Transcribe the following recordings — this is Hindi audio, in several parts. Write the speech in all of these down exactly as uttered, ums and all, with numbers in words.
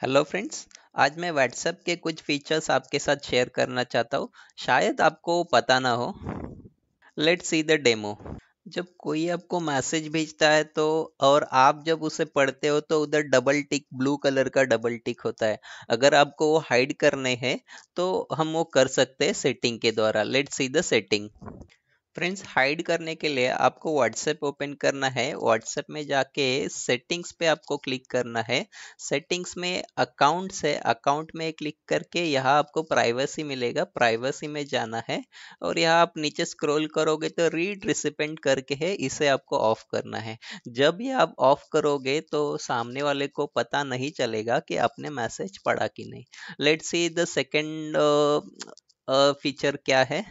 Hello friends. आज मैं व्हाट्सएप के कुछ फीचर्स आपके साथ शेयर करना चाहता हूँ। शायद आपको पता ना हो। Let's see the demo. जब कोई आपको मैसेज भेजता है तो और आप जब उसे पढ़ते हो तो उधर डबल टिक, ब्लू कलर का डबल टिक होता है। अगर आपको वो हाइड करने हैं तो हम वो कर सकते हैं सेटिंग के द्वारा। Let's see the setting. Friends, hide करने के लिए आपको व्हाट्सएप ओपन करना है। व्हाट्सएप में जाके सेटिंग्स पे आपको क्लिक करना है। सेटिंग्स में अकाउंट से अकाउंट में क्लिक करके यहाँ आपको प्राइवेसी मिलेगा। प्राइवेसी में जाना है और यहाँ आप नीचे स्क्रॉल करोगे तो रीड रिसिपेंट करके है, इसे आपको ऑफ करना है। जब ये आप ऑफ करोगे तो सामने वाले को पता नहीं चलेगा कि आपने मैसेज पढ़ा कि नहीं। Let's see the second feature क्या है।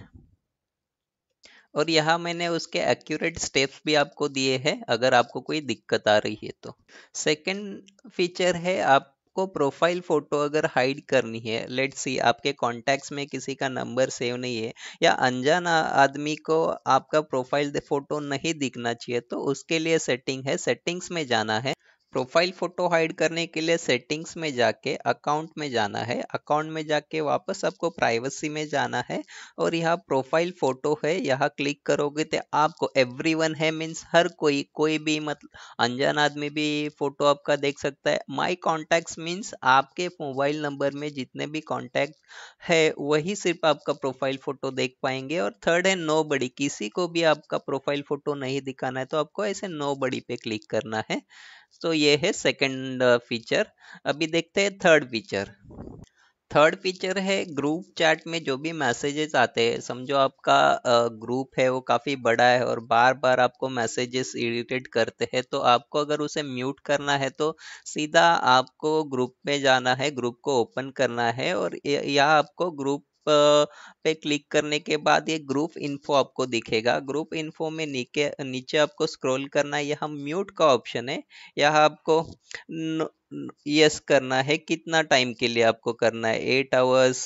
और यहाँ मैंने उसके एक्यूरेट स्टेप्स भी आपको दिए हैं अगर आपको कोई दिक्कत आ रही है तो। सेकंड फीचर है, आपको प्रोफाइल फोटो अगर हाइड करनी है। लेट्स सी आपके कॉन्टैक्ट्स में किसी का नंबर सेव नहीं है या अनजान आ- आदमी को आपका प्रोफाइल फोटो नहीं दिखना चाहिए तो उसके लिए सेटिंग है, सेटिंग्स में जाना है। प्रोफाइल फोटो हाइड करने के लिए सेटिंग्स में जाके अकाउंट में जाना है। अकाउंट में जाके वापस आपको प्राइवेसी में जाना है और यहाँ प्रोफाइल फोटो है, यहाँ क्लिक करोगे तो आपको एवरीवन है मीन्स हर कोई, कोई भी मतलब अनजान आदमी भी फोटो आपका देख सकता है। माय कॉन्टैक्ट्स मीन्स आपके मोबाइल नंबर में जितने भी कॉन्टैक्ट है वही सिर्फ आपका प्रोफाइल फोटो देख पाएंगे। और थर्ड है नो बडी, किसी को भी आपका प्रोफाइल फोटो नहीं दिखाना है तो आपको ऐसे नो बडी पे क्लिक करना है। तो ये है सेकंड फीचर। अभी देखते हैं थर्ड फीचर। थर्ड फीचर है ग्रुप चैट में जो भी मैसेजेस आते हैं। समझो आपका ग्रुप है वो काफ़ी बड़ा है और बार बार आपको मैसेजेस इरिटेट करते हैं तो आपको अगर उसे म्यूट करना है तो सीधा आपको ग्रुप में जाना है, ग्रुप को ओपन करना है और य- यहाँ आपको ग्रुप पे क्लिक करने के बाद ये ग्रुप इन्फो आपको दिखेगा। ग्रुप इन्फो में नीचे नीचे आपको स्क्रॉल करना है, यहाँ म्यूट का ऑप्शन है। यहाँ आपको यस करना है। कितना टाइम के लिए आपको करना है, एट आवर्स,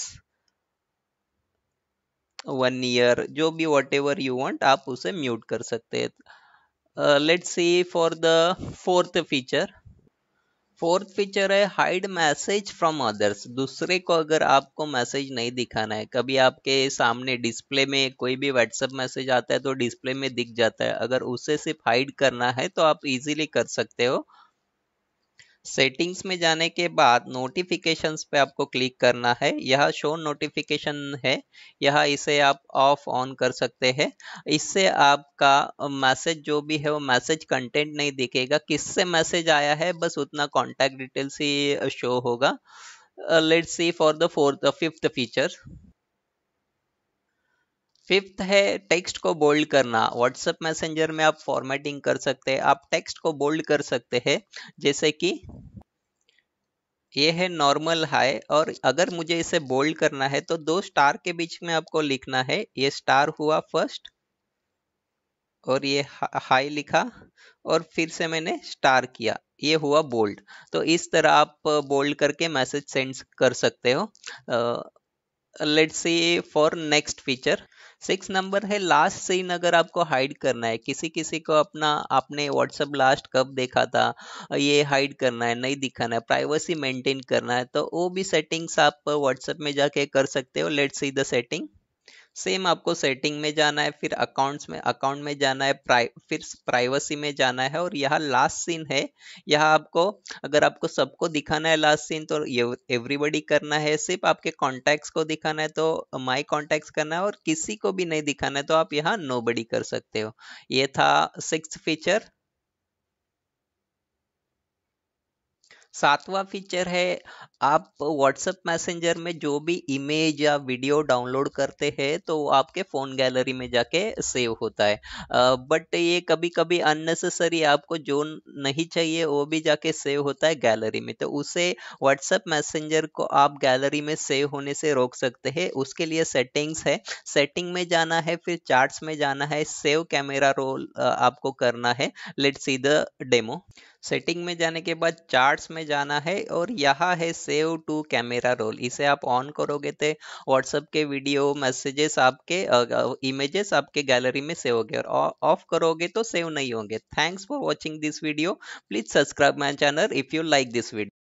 वन ईयर, जो भी वट एवर यू वांट आप उसे म्यूट कर सकते हैं। Let's see for the fourth feature. Fourth feature है हाइड मैसेज फ्रॉम अदर्स। दूसरे को अगर आपको मैसेज नहीं दिखाना है, कभी आपके सामने डिस्प्ले में कोई भी व्हाट्सएप मैसेज आता है तो डिस्प्ले में दिख जाता है, अगर उसे सिर्फ हाइड करना है तो आप इजीली कर सकते हो। सेटिंग्स में जाने के बाद नोटिफिकेशंस पे आपको क्लिक करना है। यह शो नोटिफिकेशन है, यह इसे आप ऑफ ऑन कर सकते हैं। इससे आपका मैसेज जो भी है वो मैसेज कंटेंट नहीं दिखेगा, किससे मैसेज आया है बस उतना कॉन्टैक्ट डिटेल्स ही शो होगा। Let's see for the fourth fifth feature. Fifth है टेक्स्ट को बोल्ड करना। व्हाट्सएप मैसेंजर में आप फॉर्मेटिंग कर सकते हैं, आप टेक्स्ट को बोल्ड कर सकते हैं। जैसे कि ये है नॉर्मल हाई, और अगर मुझे इसे बोल्ड करना है तो दो स्टार के बीच में आपको लिखना है। ये स्टार हुआ फर्स्ट और ये हाई लिखा और फिर से मैंने स्टार किया, ये हुआ बोल्ड। तो इस तरह आप बोल्ड करके मैसेज सेंड कर सकते हो। Let's see for next feature. Six number है लास्ट सीन। अगर आपको हाइड करना है, किसी किसी को अपना आपने व्हाट्सएप लास्ट कब देखा था ये हाइड करना है, नहीं दिखाना है, प्राइवेसी मेंटेन करना है तो वो भी सेटिंग्स आप व्हाट्सएप में जाके कर सकते हो। Let's see the setting. Same आपको सेटिंग में जाना है, फिर अकाउंट्स में अकाउंट में जाना है, प्राइ, फिर प्राइवेसी में जाना है और यहाँ लास्ट सीन है। यहाँ आपको अगर आपको सबको दिखाना है लास्ट सीन तो एवरीबॉडी करना है, सिर्फ आपके कॉन्टैक्ट्स को दिखाना है तो माय कॉन्टैक्ट्स करना है और किसी को भी नहीं दिखाना है तो आप यहाँ नोबडी कर सकते हो। ये था सिक्स्थ फीचर। सातवां फीचर है आप व्हाट्सएप मैसेंजर में जो भी इमेज या वीडियो डाउनलोड करते हैं तो वो आपके फ़ोन गैलरी में जाके सेव होता है। बट ये कभी कभी अननेसेसरी आपको जो नहीं चाहिए वो भी जाके सेव होता है गैलरी में, तो उसे व्हाट्सएप मैसेंजर को आप गैलरी में सेव होने से रोक सकते हैं। उसके लिए सेटिंग्स है, सेटिंग में जाना है, फिर चार्ट्स में जाना है, सेव कैमरा रोल आपको करना है। Let's see the demo. Setting में जाने के बाद चार्ट्स में जाना है और यहाँ है सेव टू कैमरा रोल, इसे आप ऑन करोगे तो व्हाट्सएप के वीडियो मैसेजेस आपके इमेजेस आपके गैलरी में सेव होंगे और ऑफ करोगे तो सेव नहीं होंगे। Thanks for watching this video. Please subscribe my channel if you like this video.